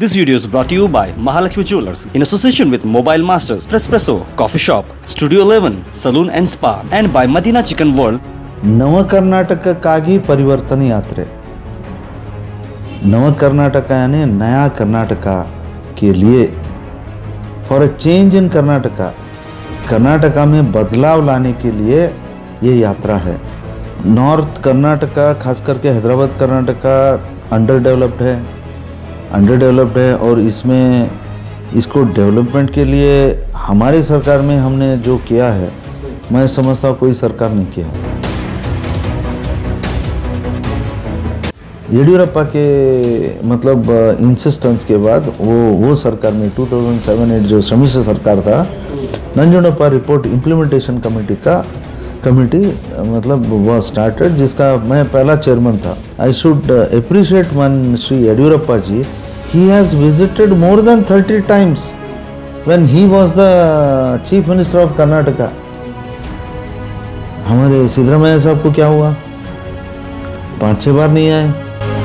This video is brought to you by Mahalakshmi Jewelers in association with Mobile Masters, Frespresso, Coffee Shop, Studio 11, Saloon and Spa, and by Madina Chicken World. ನವ ಕರ್ನಾಟಕಕ್ಕಾಗಿ ಪರಿವರ್ತನ यात्रे नव कर्नाटक यानी नया कर्नाटक के लिए for a change in Karnataka में बदलाव लाने के लिए ये यात्रा है। नॉर्थ कर्नाटक खास करके हैदराबाद कर्नाटक अंडर डेवलप्ड है और इसमें इसको डेवलपमेंट के लिए हमारी सरकार में हमने जो किया है मैं समझता हूँ कोई सरकार नहीं किया। येडियुरप्पा के मतलब इंसिस्टेंस के बाद वो सरकार में 2007-8 जो सम्मिश्र सरकार था, नंजुंडप्पा रिपोर्ट इम्प्लीमेंटेशन कमेटी मतलब वो स्टार्टेड, जिसका मैं पहला चेयरमैन था। I should appreciate one Shri Yediyurappa ji, he has visited more than 30 times when he was the chief minister of Karnataka. हमारे सिद्धरामैया साहब को क्या हुआ, 5-6 बार नहीं आए।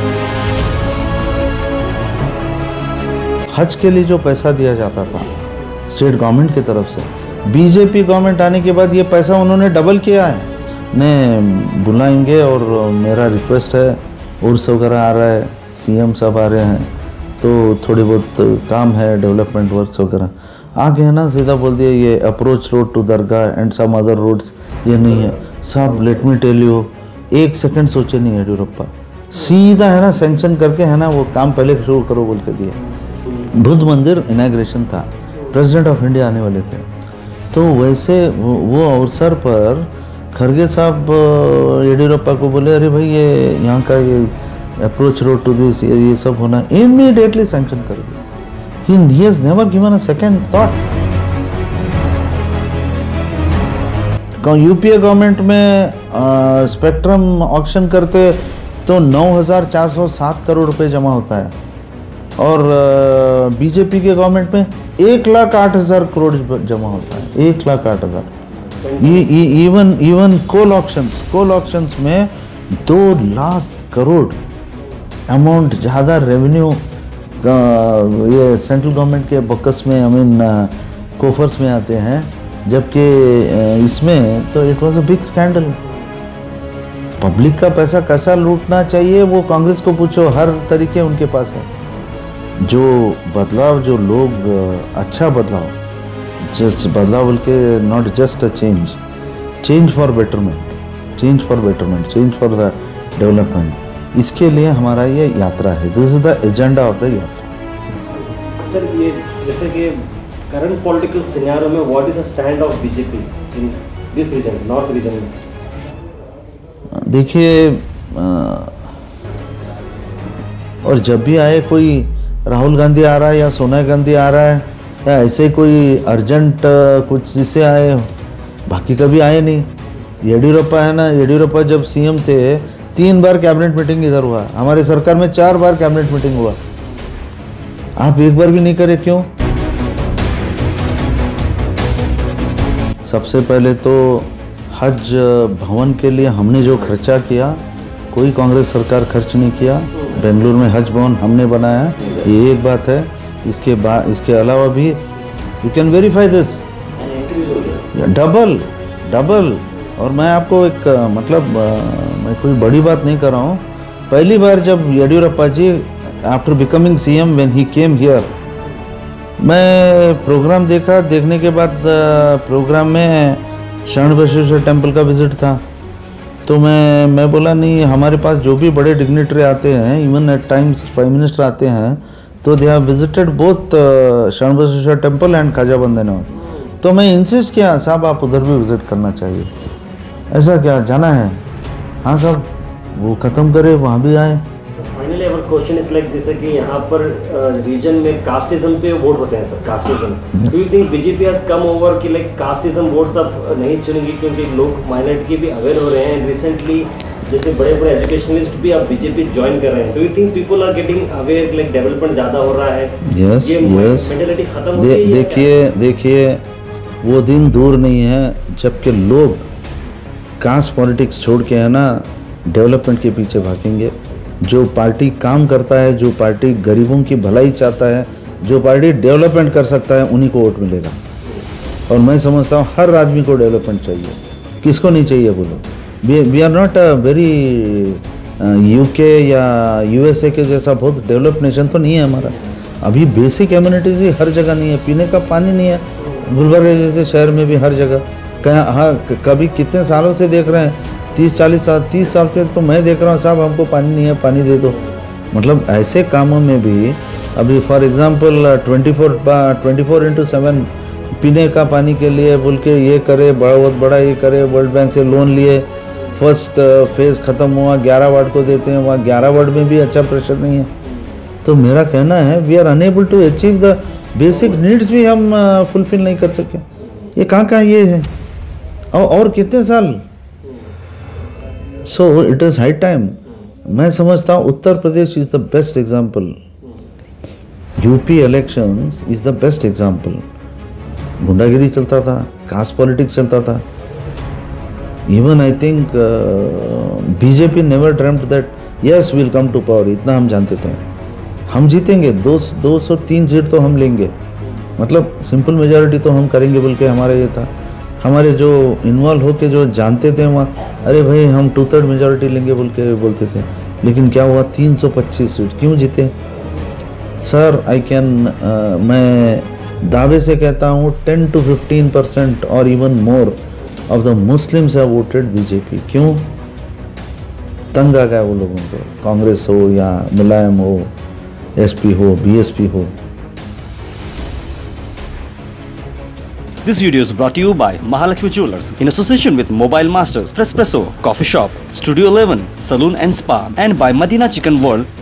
हज के लिए जो पैसा दिया जाता था स्टेट गवर्नमेंट की तरफ से, बीजेपी गवर्नमेंट आने के बाद ये पैसा उन्होंने डबल किया है। ने बुलाएंगे और मेरा रिक्वेस्ट है, उर्स वगैरह आ रहा है, सीएम सब आ रहे हैं, तो थोड़ी बहुत काम है डेवलपमेंट वर्क्स वगैरह, आगे है ना सीधा बोल दिया ये approach road to dargah and some other roads ये नहीं है सब। Let me tell you, 1 second सोचे नहीं येडियुरप्पा, सीधा है ना सेंक्शन करके है ना वो काम पहले शुरू करो बोल के दिए। बुद्ध मंदिर इनॉग्रेशन था, प्रेसिडेंट ऑफ इंडिया आने वाले थे, तो वैसे वो अवसर पर खरगे साहब येडियुरप्पा को बोले अरे भाई ये यहाँ का ये अप्रोच रोड टू दिस ये सब होना, इमीडिएटली सैंक्शन कर दिया। He has never given a second thought. UPA government में स्पेक्ट्रम ऑक्शन करते तो 9,407 करोड़ रुपए जमा होता है और बीजेपी के गवर्नमेंट में 1,08,000 करोड़ जमा होता है, 1,08,000। इवन कोल ऑक्शंस में 2 लाख करोड़ अमाउंट ज़्यादा रेवेन्यू ये सेंट्रल गवर्नमेंट के बकस में कोफर्स में आते हैं, जबकि इसमें तो it was a big scandal. Public का पैसा कैसा लूटना चाहिए वो कांग्रेस को पूछो, हर तरीके उनके पास है। जो बदलाव जो लोग अच्छा बदलाव, जस्ट बदलाव बोल के not just a change for betterment, change for the development, इसके लिए हमारा ये यात्रा है। This is the agenda of the yatra. Sir ये जैसे कि करंट पॉलिटिकल सिनेरियो में what is the stand of BJP in this region, north region में? देखिए और जब भी आए कोई राहुल गांधी आ रहा है या सोनिया गांधी आ रहा है या ऐसे कोई अर्जेंट कुछ जिससे आए, बाकी कभी आए नहीं। येडियुरप्पा है ना, येडियुरप्पा जब सीएम थे 3 बार कैबिनेट मीटिंग इधर हुआ, हमारे सरकार में 4 बार कैबिनेट मीटिंग हुआ, आप एक बार भी नहीं करे क्यों? सबसे पहले तो हज भवन के लिए हमने जो खर्चा किया कोई कांग्रेस सरकार खर्च नहीं किया। बेंगलुरु में हज भवन हमने बनाया, ये एक बात है। इसके अलावा भी you can verify this, double. और मैं आपको एक मतलब मैं कोई बड़ी बात नहीं कर रहा हूँ। पहली बार जब Yediyurappa ji after becoming CM when he came here, मैं प्रोग्राम देखा, देखने के बाद प्रोग्राम में शरण बसवेश्वर टेम्पल का विजिट था, तो मैं बोला नहीं, हमारे पास जो भी बड़े डिग्निटरी आते हैं, even at times prime minister आते हैं, तो दे हैव विजिटेड बोथ शरण बसवेश्वर टेम्पल एंड खाजा बंदरनाथ। तो मैं इंसिस्ट किया साहब आप उधर भी विजिट करना चाहिए। ऐसा क्या जाना है? हाँ साहब वो ख़त्म करे, वहाँ भी आए। Finally our question is like जैसे कि यहाँ पर रीजन में कास्टिज्म पे वोट होते हैं sir, casteism. Do you think BJP has come over कि लाइक कास्टिज्म वोट्स अब नहीं चुनेंगी, क्योंकि लोग माइनॉरिटी के भी अवेयर हो रहे हैं। रिसेंटली जैसे बड़े एजुकेशनिस्ट भी अब बीजेपी ज्वाइन कर रहे हैं। Do you think people are getting aware, like development ज़्यादा हो रहा है? यस मेंटालिटी खत्म हो गई है? देखिए वो दिन दूर नहीं है जबकि लोग कास्ट पॉलिटिक्स छोड़ के है ना डेवलपमेंट के पीछे भागेंगे। जो पार्टी काम करता है, जो पार्टी गरीबों की भलाई चाहता है, जो पार्टी डेवलपमेंट कर सकता है, उन्हीं को वोट मिलेगा। और मैं समझता हूँ हर आदमी को डेवलपमेंट चाहिए, किसको नहीं चाहिए बोलो। We are not a very UK या यूएसए के जैसा बहुत डेवलप्ड नेशन तो नहीं है हमारा। अभी बेसिक एम्यूनिटीज़ ही हर जगह नहीं है, पीने का पानी नहीं है। गुलबर्गा जैसे शहर में भी हर जगह कभी कितने सालों से देख रहे हैं, 30 साल से तो मैं देख रहा हूँ साहब हमको पानी नहीं है, पानी दे दो। मतलब ऐसे कामों में भी अभी फॉर एग्जांपल 24/7 पीने का पानी के लिए बोल के ये करे, बहुत बड़ा ये करे, वर्ल्ड बैंक से लोन लिए, फर्स्ट फेज़ ख़त्म हुआ, 11 वार्ड को देते हैं, वहाँ 11 वार्ड में भी अच्छा प्रेशर नहीं है। तो मेरा कहना है we are unable to achieve the basic needs भी हम फुलफिल नहीं कर सके। ये कहाँ ये है और कितने साल। So it is high time. मैं समझता हूँ Uttar Pradesh is the best example, UP elections is the best example. गुंडागिरी चलता था, कास्ट पॉलिटिक्स चलता था। Even I think BJP never dreamed that yes will come to power. इतना हम जानते थे हम जीतेंगे, 203 सीट तो हम लेंगे, मतलब सिंपल मेजॉरिटी तो हम करेंगे बोल के हमारा ये था। हमारे जो इन्वॉल्व होके जो जानते थे वहाँ, अरे भाई हम 2/3 मेजॉरिटी लेंगे बोल के बोलते थे। लेकिन क्या हुआ, 325 सीट क्यों जीते सर? मैं दावे से कहता हूँ 10 to 15% और even more of the Muslims have voted BJP. क्यों? तंग आ गया वो लोगों को, कांग्रेस हो या मुलायम हो, एसपी हो, बीएसपी हो। This video is brought to you by Mahalakshmi Jewelers in association with Mobile Masters, Frespresso, Coffee Shop, Studio 11, Saloon and Spa, and by Madina Chicken World,